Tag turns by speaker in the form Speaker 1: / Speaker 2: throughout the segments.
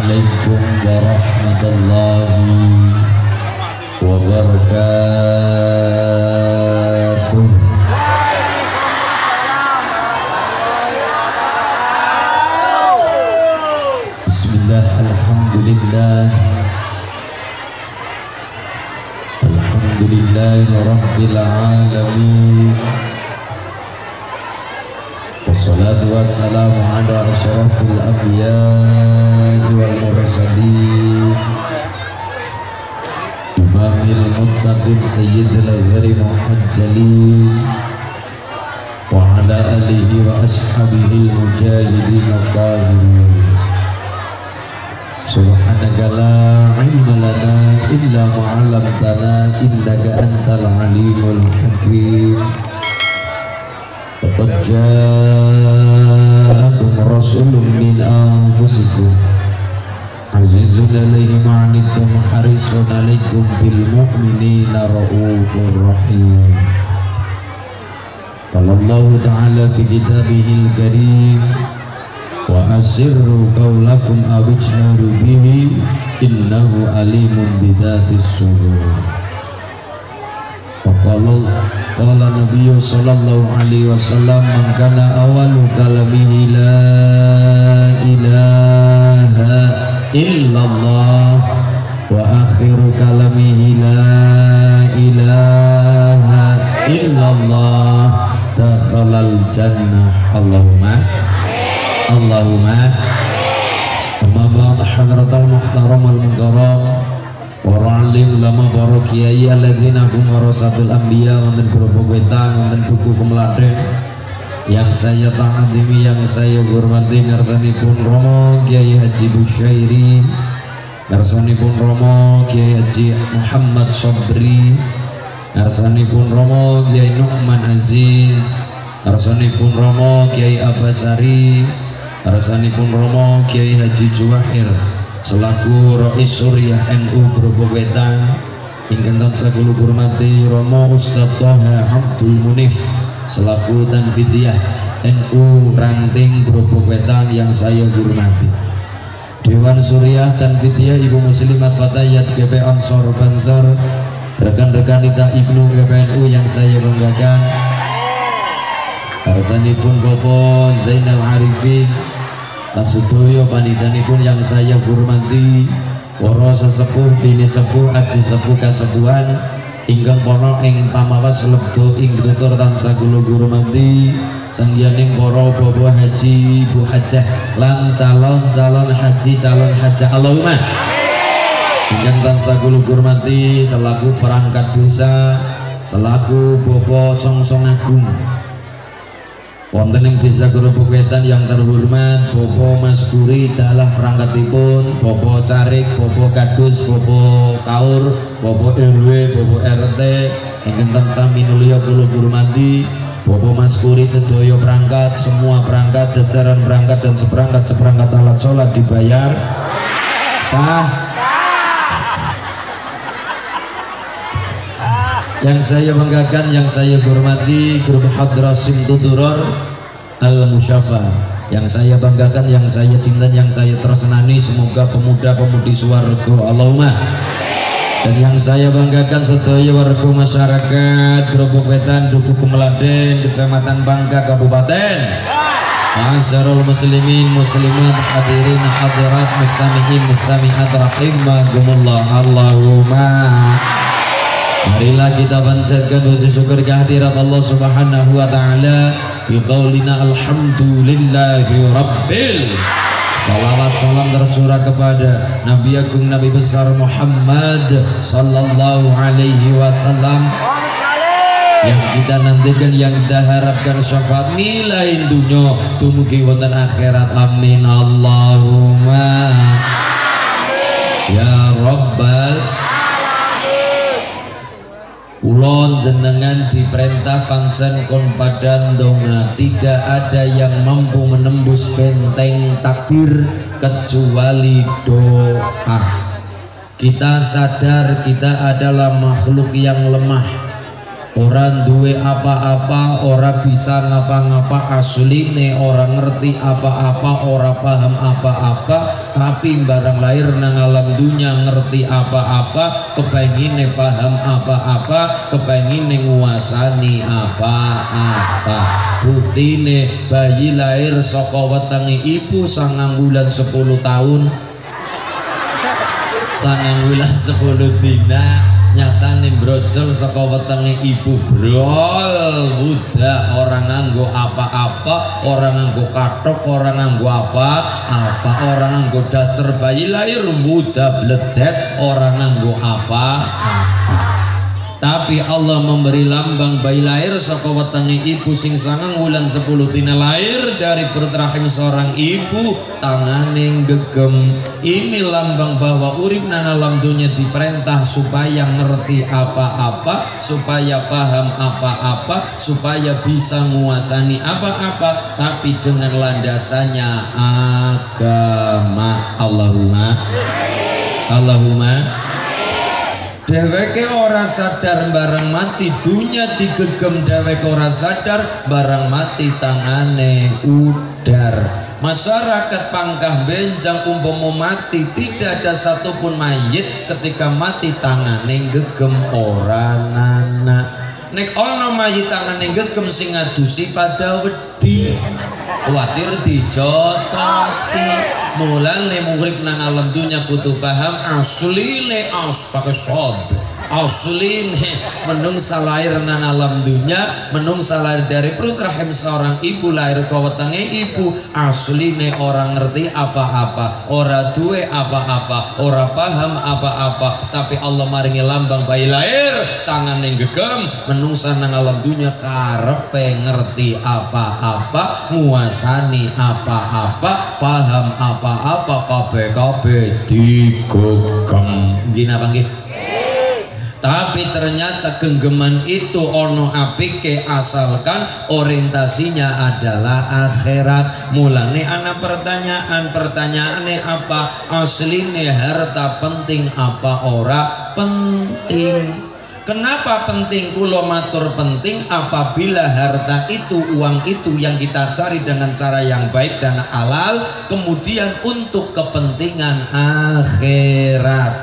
Speaker 1: Assalamualaikum warahmatullahi wabarakatuh. Bismillah, alhamdulillah, alhamdulillahi rabbil alamin. Wassalatu wassalamu ala asyrafil anbiya'i wal mursalin imamil muttaqin sayyidil ghari muhajjalin wa ala alihi wa ashabihil mujahidin al-tahirin. Subhanaka la ilma lana illa ma 'allamtana innaka antal alimul hakim. Laqad ja'akum rasulun min anfusikum azizun 'alaihi ma 'anittum harisun 'alaikum bil mu'minina raufur rahim. Qala Allah ta'ala fi kitabihil karim wa asirru qawlakum aw ijharu bihi innahu alimun bidatis sudur. Qala Nabi sallallahu alaihi wasallam man kana awalu kalamihi la ilaha illallah wa akhiru kalamihi la ilaha illallah dakhalal jannah. Allahumma amma ba'd hadratal muhtaram wal mukarram para alim ulama para kiai alladzina hum warasatul anbiya wonten Grobok Wetan wonten Duku Kemladen yang saya ta'zimi yang saya hormati ngarsanipun Romo Kiai Haji Busyairi, ngarsanipun Romo Kiai Haji Muhammad Sobri, ngarsanipun Romo Kiai Nu'man Aziz, ngarsanipun Romo Kiai Abbasari, ngarsanipun Romo Kiai Haji Juwahir selaku Rais Suriah NU Grobok Wetan, ingkang tansah kula hormati Romo Ustadz Thaha Abdul Munif selaku Tanfidiyah NU Ranting Grobok Wetan yang saya hormati, Dewan Suriah Tanfidiyah Ibu Muslimat Fatayat GP Ansor Bansar, rekan-rekan Ita Ibnu GPNU yang saya banggakan, arsanipun Bapak Zainal Arifin lan sedaya panidanipun yang saya hormati, para sesepuh dini sepuh aji sepuh kasepuhan ingkang pono ing pamawas lebdo ing tutur tansah kula hormati, sangyaning para bapak haji ibu hajah lan calon haji calon hajah Allahumma ingkang tansah kula hormati selaku perangkat desa, selaku bapak songsong agung wonten ing Desa Grobok Wetan yang terhormat Bapak Mas Guri dalah perangkatipun, Bapak Carik, Bapak Kadus, Bapak Kaur, Bapak RW, Bapak RT ingkang tansah minulya kula hormati, Bapak Mas Guri sedaya perangkat, semua perangkat, jajaran perangkat dan seperangkat alat sholat dibayar sah. Yang saya banggakan, yang saya hormati Grup Hadrasim Tuturor Al-Musyafa, yang saya banggakan, yang saya cinta, yang saya tersenani, semoga pemuda-pemudi swarga Allahumma. Dan yang saya banggakan sedaya warga masyarakat Grobok Wetan, Duku Kemladen, Kecamatan Bangka, Kabupaten. Ma'asyiral muslimin muslimat hadirin hadirat mustami'in mustami'at rahimahumullah. Allahumma marilah kita panjatkan puji syukur kehadirat Allah Subhanahu wa taala biqaulina alhamdulillahi rabbil. Salawat salam tercurah kepada Nabi Agung Nabi besar Muhammad sallallahu alaihi wasallam yang kita nantikan, yang kita harapkan syafaat nilai dunya dumugi wonten akhirat. Amin Allahumma ya rabbal. Ulon jenengan diperintah pancen kon padan donga, tidak ada yang mampu menembus benteng takdir kecuali doa. Kita sadar kita adalah makhluk yang lemah, Orang duwe apa-apa, ora bisa ngapa-ngapa, asline orang ngerti apa-apa, ora paham apa-apa, tapi barang lahir nang alam dunya ngerti apa-apa, kepengine paham apa-apa, kepengine nguasani apa-apa. Buktine bayi lahir saka wetenge ibu 9 bulan 10 tahun, 9 bulan 10 dina. Nyatane brojol saka wetenge ibu brol budak, orang nganggo apa-apa, orang nganggo kathok, orang nganggo apa-apa, orang nganggo dasar bayi lahir budak blecet, orang nganggo apa-apa. Tapi Allah memberi lambang bayi lahir saka wetenge ibu sing 9 bulan 10 dina lahir dari perut rahim seorang ibu, tangane gegem. Ini lambang bahwa urip nang alam dunia diperintah supaya ngerti apa-apa, supaya paham apa-apa, supaya bisa nguasani apa-apa, tapi dengan landasannya agama. Allahumma dheweke ora sadar barang mati dunya digegem, dheweke ora sadar barang mati tangane udar. Masyarakat pangkah benjang umpama mati tidak ada satupun mayit ketika mati tangane gegem ora nana. Nek ana mayit tangane gegem sing ngadusi pada wedi, kuwatir dijotosi. Mulane murid nang alam dunya kudu paham asline pakai sod. Asline menungsa lahir nang alam dunya, menungsa lahir dari perut rahim seorang ibu, lahir ke wetenge ibu, asline orang ngerti apa-apa, ora duwe apa-apa, ora paham apa-apa, tapi Allah maringi lambang bayi lahir tangan yang gegem, menungsa nang alam dunya karepe ngerti apa-apa, nguasani apa-apa, paham apa-apa, kabeh-kabeh digegem. Nggih napa nggih? Tapi ternyata genggeman itu ono apike asalkan orientasinya adalah akhirat. Mulane ana pertanyaane apa? Asline harta penting apa ora penting? Kenapa penting? Kula matur penting apabila harta itu, uang itu yang kita cari dengan cara yang baik dan halal, kemudian untuk kepentingan akhirat.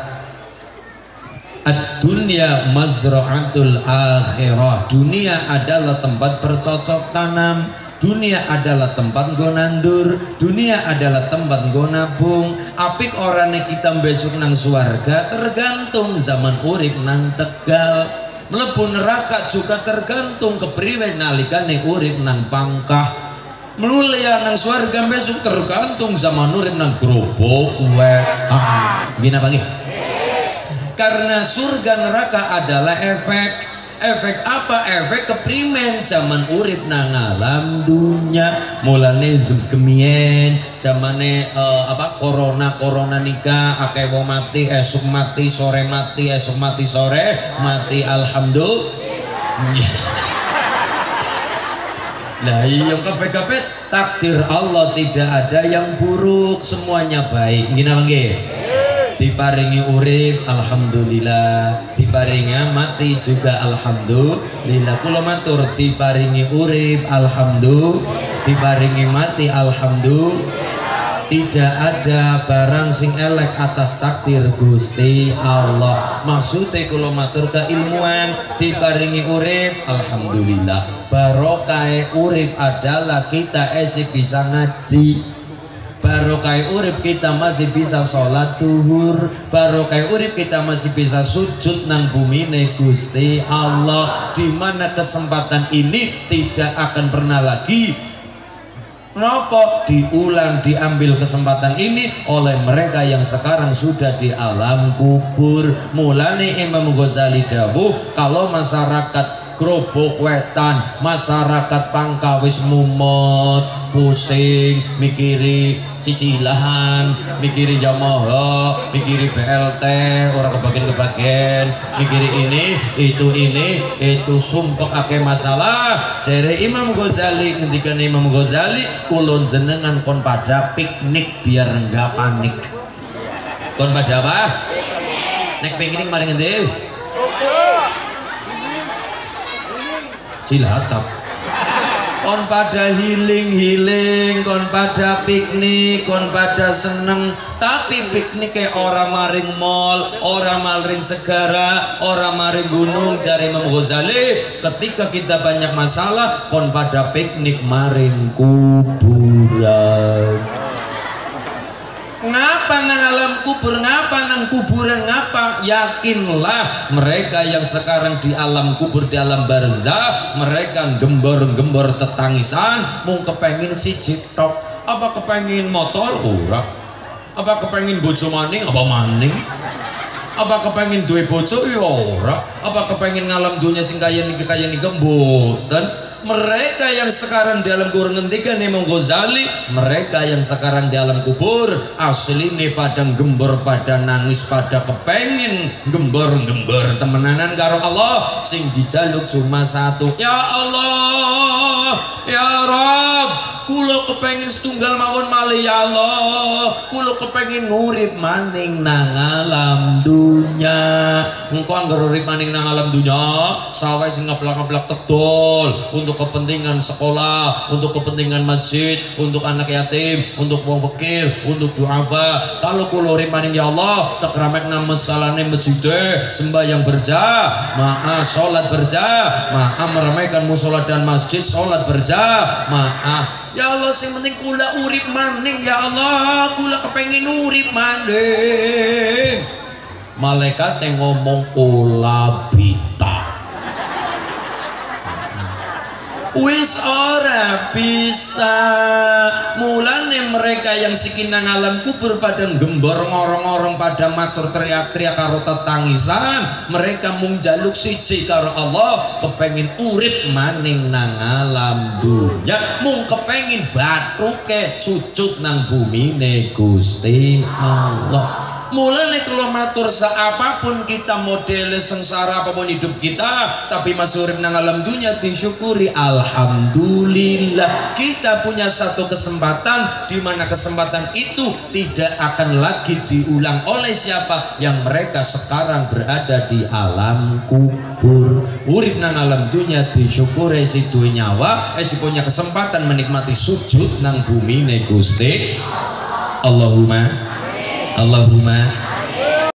Speaker 1: Ad-dunya mazra'atul akhirah. Dunia adalah tempat bercocok tanam, dunia adalah tempat nggo nandur, dunia adalah tempat nggo nabung. Apik orane kita besok nang swarga tergantung zaman urip nang Tegal. Mlebu neraka juga tergantung kepriwe nalikane urip nang Pangkah. Mulia nang swarga besok tergantung zaman urip nang Grobok Wetan. Gini apa nggih? Karena surga neraka adalah efek apa? Efek keprimen zaman urip nang alam dunya. Mulane gemien zamane corona nikah akeh wong mati, esuk mati, sore mati, esuk mati, sore mati, alhamdulillah. Nah iya kabeh-kabeh takdir Allah, tidak ada yang buruk, semuanya baik. Gini nggih? Diparingi urip alhamdulillah, diparingi mati juga alhamdulillah. Kula matur diparingi urip alhamdulillah, diparingi mati alhamdulillah. Tidak ada barang sing elek atas takdir Gusti Allah. Maksudnya kula matur keilmuan, diparingi urip alhamdulillah. Barokah urip adalah kita bisa ngaji. Barokah urip kita masih bisa sholat duhur. Barokah urip kita masih bisa sujud nang bumine Gusti Allah. Dimana kesempatan ini tidak akan pernah lagi diulang, diambil kesempatan ini oleh mereka yang sekarang sudah di alam kubur. Mulane Imam Ghazali dawuh, kalau masyarakat Grobok Wetan, masyarakat Pangkah wis mumet, pusing, mikiri cicilan, mikiri Yamaha, mikiri BLT, orang kebagian, mikiri ini, itu sumpek akeh masalah. Jere Imam Ghazali, ngendikan Imam Ghazali, kulon jenengan kon pada piknik biar enggak panik. Kon pada apa? Nek piknik mari ngendi? Cilacap. Kon pada healing, kon pada piknik, kon pada seneng, tapi pikniknya orang maring mall, orang maring segara, orang maring gunung. Cari Imam Ghazali, ketika kita banyak masalah, kon pada piknik maring kuburan. Ngapa nang alam kubur, ngapa nang kuburan, ngapa? Yakinlah mereka yang sekarang di alam kubur, di alam barzah, mereka gembor-gembor tetangisan, mau kepengin siji tok. Apa kepengin motor? Ora. Apa kepengin bojo maning? Apa maning? Apa kepengin duwe bojo? Ya ora. Apa kepengin ngalam dunia sing kaya niki mboten. Mereka yang sekarang di alam kubur, ngendikan Imam Ghazali, mereka yang sekarang di alam kubur asli nih pada gembor, pada nangis, pada kepengin gembor-gembor temenanan karo Allah, sing dijaluk cuma satu, ya Allah, ya Rabb, kulo kepengin setunggal mawon malih ya Allah, kulo kepengin ngurip maning nang alam dunya. Engko anggere urip maning nang alam dunya, sawah sing ngablak-ngablak tedol untuk kepentingan sekolah, untuk kepentingan masjid, untuk anak yatim, untuk wong fakir, untuk duafa. Kalau kulo urip maning ya Allah, tak ramekna masalahne masjid, sembahyang berjamaah, salat berjamaah, meramaikan mushola dan masjid, salat berjamaah. Ya Allah, sing penting kula urip maning ya Allah, kula kepengin urip maning. Malaikat yang ngomong ola bita, wis ora bisa. Mulane mereka yang sikinang alam kubur pada gembor ngorong-ngorong, pada matur teriak-teriak karo tetangisan, mereka mung jaluk siji karo Allah, kepengin urip maning nang alam dunya, mung kepengin batuke sujud nang bumine Gusti Allah. Mulane kalau matur seapapun kita model sengsara apapun hidup kita, tapi masih urip nang alam dunya, disyukuri alhamdulillah. Kita punya satu kesempatan di mana kesempatan itu tidak akan lagi diulang oleh siapa yang mereka sekarang berada di alam kubur. Urip nang alam dunya disyukuri si duwe nyawa, si punya kesempatan menikmati sujud nang bumi ne Gusti. Allahumma